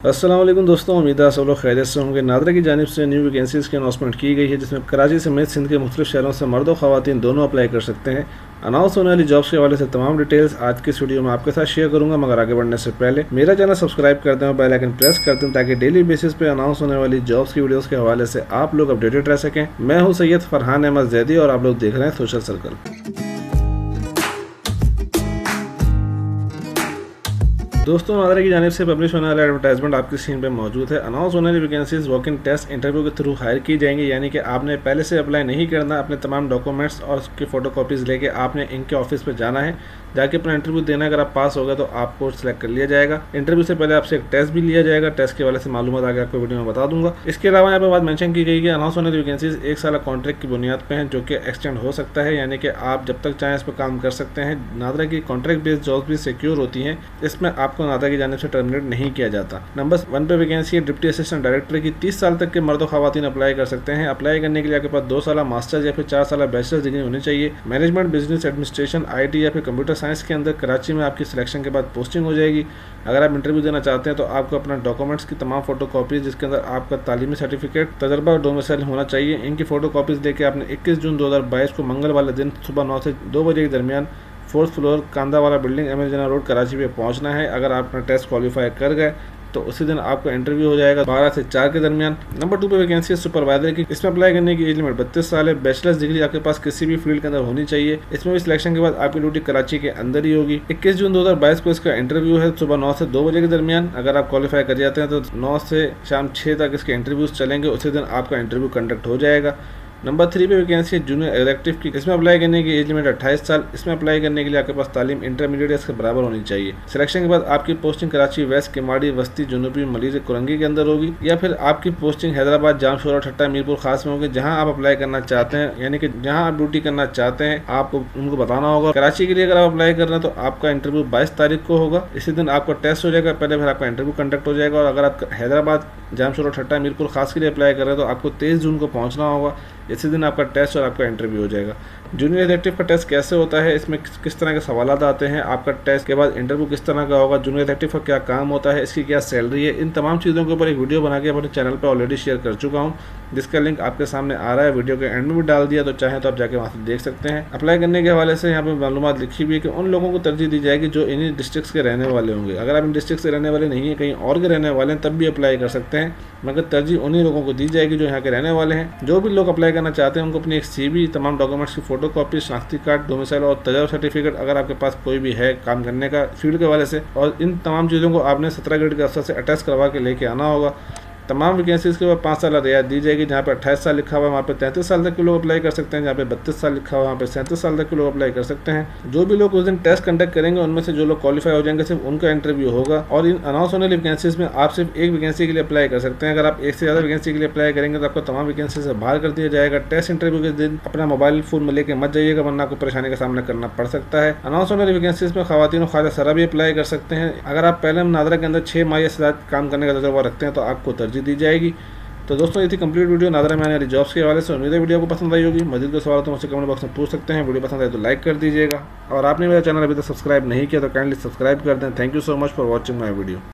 अस्सलाम वालेकुम दोस्तों, उम्मीद है सब लोग खैरियत से होंगे। नादरा की जानिब से न्यू वैकेंसीज़ की अनाउंसमेंट की गई है, जिसमें कराची समेत सिंध के मुख्तलिफ शहरों से मर्द और ख़वातीन दोनों अप्लाई कर सकते हैं। अनाउंस होने वाली जॉब्स के हवाले से तमाम डिटेल्स आज की इस वीडियो में आपके साथ शेयर करूंगा, मगर आगे बढ़ने से पहले मेरा चैनल सब्सक्राइब कर दें और बेल आइकन प्रेस कर दें ताकि डेली बेसिस पे अनाउंस होने वाली जॉब्स की वीडियोस के हवाले से आप लोग अपडेटेड रह सकें। मैं हूं सैयद फरहान अहमद जैदी और आप लोग देख रहे हैं सोशल सर्कल। दोस्तों, नादरा की जानिब से पब्लिश होने वाला एडवर्टाइजमेंट आपकी स्क्रीन पे मौजूद है। अनाउंस होने वाली vacancies walk in test interview के थ्रू हायर की जाएंगी, यानी कि आपने पहले से अप्लाई नहीं करना। अपने तमाम डॉक्यूमेंट्स और उसकी फ़ोटोकॉपीज़ लेके आपने इनके ऑफिस पे जाना है, जाके अपना इंटरव्यू देना। अगर आप पास हो गए तो आपको सिलेक्ट कर लिया जाएगा। इंटरव्यू से पहले आपसे एक टेस्ट भी लिया जाएगा। टेस्ट के वाले से मालूमात आगे आपको वीडियो में बता दूंगा। इसके अलावा यहाँ पर बात मेंशन की गई कि अनाउंस होने वाली वैकेंसीज 1 साल कॉन्ट्रैक्ट की बुनियाद पर हैं, जो कि एक्सटेंड हो सकता है, यानी कि आप जब तक चाहें इस पर काम कर सकते हैं। नादरा की कॉन्ट्रैक्ट बेस्ड जॉब्स भी सिक्योर होती हैं, इसमें आपको नादरा की जानिब से टर्मिनेट नहीं किया जाता। नंबर 1 पे वैकेंसी है डिप्टी असिस्टेंट डायरेक्टर की। 30 साल तक के मर्द और खवातीन अप्लाई कर सकते हैं। अप्लाई करने के लिए आपके पास 2 साल मास्टर्स या फिर 4 साल बैचलर्स डिग्री होनी चाहिए। मैनेजमेंट, बिजनेस एडमिनिस्ट्रेशन, IT या फिर कंप्यूटर साइंस के अंदर कराची में आपकी सिलेक्शन के बाद पोस्टिंग हो जाएगी। अगर आप इंटरव्यू देना चाहते हैं तो आपको अपना डॉक्यूमेंट्स की तमाम फोटो कॉपीज, जिसके अंदर आपका तालीमी सर्टिफिकेट, तजर्बा और डोमिसाइल होना चाहिए, इनकी फोटो कॉपीज लेके आपने 21 जून 2022 को मंगल वाले दिन सुबह 9 से 2 बजे के दरमियान 4th फ्लोर कांदा वाला building, M Jinnah road, Karachi पे पहुंचना है। अगर आप अपना टेस्ट क्वालिफाई कर गए तो उसी दिन आपका इंटरव्यू हो जाएगा 12 से 4 के दरमियान। नंबर 2 पे वैकेंसी है सुपरवाइजर की। इसमें अप्लाई करने की एज लिमिट 32 साल है। बैचलर्स डिग्री आपके पास किसी भी फील्ड के अंदर होनी चाहिए। इसमें भी सिलेक्शन के बाद आपकी ड्यूटी कराची के अंदर ही होगी। 21 जून 2022 को इसका इंटरव्यू है सुबह 9 से 2 बजे के दरमियान। अगर आप क्वालिफाई कर जाते हैं तो 9 से शाम 6 तक इसके इंटरव्यूज चलेंगे। उसी दिन आपका इंटरव्यू कंडक्ट हो जाएगा। नंबर 3 पे वैकेंसी है जूनियर एग्जेक्टिव की। इसमें अप्लाई करने की एज लिमिट 28 साल। इसमें अप्लाई करने के लिए आपके पास तालीम इंटरमीडिएट इसके बराबर होनी चाहिए। सिलेक्शन के बाद आपकी पोस्टिंग कराची वेस्ट, किमाड़ी, वस्ती, जुनूबी, मलीर, कुरंगी के अंदर होगी, या फिर आपकी पोस्टिंग हैदराबाद, जामशोरा, ठट्टा, मीरपुर खास में होगी। जहां आप अप्लाई करना चाहते हैं, यानी कि जहां आप ड्यूटी करना चाहते हैं, आपको उनको बताना होगा। कराची के लिए अगर आप अप्लाई कर रहे हैं तो आपका इंटरव्यू 22 तारीख को होगा। इसी दिन आपका टेस्ट हो जाएगा, पहले फिर आपका इंटरव्यू कंडक्ट हो जाएगा। और अगर आप हैदराबाद, जामशोरा, ठट्टा, मीरपुर खास के लिए अप्लाई कर रहे हैं तो आपको 23 जून को पहुंचना होगा। इसी दिन आपका टेस्ट और आपका इंटरव्यू हो जाएगा। जूनियर एग्जेक्टिव का टेस्ट कैसे होता है, इसमें किस तरह के सवालात आते हैं, आपका टेस्ट के बाद इंटरव्यू किस तरह का होगा, जूनियर एग्जेक्टिव का क्या काम होता है, इसकी क्या सैलरी है, इन तमाम चीज़ों के ऊपर एक वीडियो बना के अपने चैनल पर ऑलरेडी शेयर कर चुका हूँ, जिसका लिंक आपके सामने आ रहा है। वीडियो के एंड में भी डाल दिया, तो चाहें तो आप जाके वहाँ से देख सकते हैं। अप्लाई करने के हवाले से यहाँ पर मालूमात लिखी हुई है कि उन लोगों को तरजीह दी जाएगी जो इन्हीं डिस्ट्रिक्ट के रहने वाले होंगे। अगर आप इन डिस्ट्रिक्ट से रहने वाले नहीं हैं, कहीं और के रहने वाले हैं, तब भी अप्लाई कर सकते हैं, मगर तरजीह उन्हीं लोगों को दी जाएगी जो यहाँ के रहने वाले हैं। जो भी लोग अप्लाई करना चाहते हैं उनको अपनी एक CV, तमाम डॉक्यूमेंट्स की फोटो कॉपी, शनाख्ती कार्ड, डोमिसाइल और तजर्बा सर्टिफिकेट, अगर आपके पास कोई भी है काम करने का फील्ड के हवाले से, और इन तमाम चीज़ों को आपने 17 ग्रेड के अफसर से अटैच करवा के लेके आना होगा। तमाम वैकेंसीज़ के ऊपर 5 साल रियायत दी जाएगी। जहाँ पे 28 साल लिखा हुआ है वहाँ पे 33 साल तक के लोग अप्लाई कर सकते हैं। जहाँ पे 32 साल लिखा हुआ है वहाँ पे 37 साल तक के लोग अप्लाई कर सकते हैं। जो भी लोग उस दिन टेस्ट कंडक्ट करेंगे उनमें से जो लोग क्वालिफाई हो जाएंगे सिर्फ उनका इंटरव्यू होगा। और इन अनाउंस होने वाली वैकेंसीज़ में आप सिर्फ एक वैकेंसी के लिए अप्लाई कर सकते हैं। अगर आप एक से ज़्यादा वैकेंसी के लिए अप्लाई करेंगे तो आपको तमाम वैकेंसी से बाहर कर दिया जाएगा। टेस्ट इंटरव्यू के दिन अपना मोबाइल फ़ोन में लेकर मत जाइएगा, वरना आपको परेशानी का सामना करना पड़ सकता है। अनाउंस होने वाली वैकेंसीज़ में खवातीन और ख्वाजा सरा भी अप्लाई कर सकते हैं। अगर आप पहले नादरा के अंदर 6 माह या से ज़्यादा काम करने का तजुर्बा रखते हैं तो आपको तरजीह दी जाएगी। तो दोस्तों, ये थी कंप्लीट वीडियो नादरा में आने वाली जॉब्स के हवाले से। उम्मीद है वीडियो को पसंद आई होगी। मज़ीद कोई सवाल तो मुझसे कमेंट बॉक्स में पूछ सकते हैं। वीडियो पसंद आए तो लाइक कर दीजिएगा, और आपने मेरा चैनल अभी तक सब्सक्राइब नहीं किया तो काइंडली सब्सक्राइब कर दें। Thank you so much for watching my video.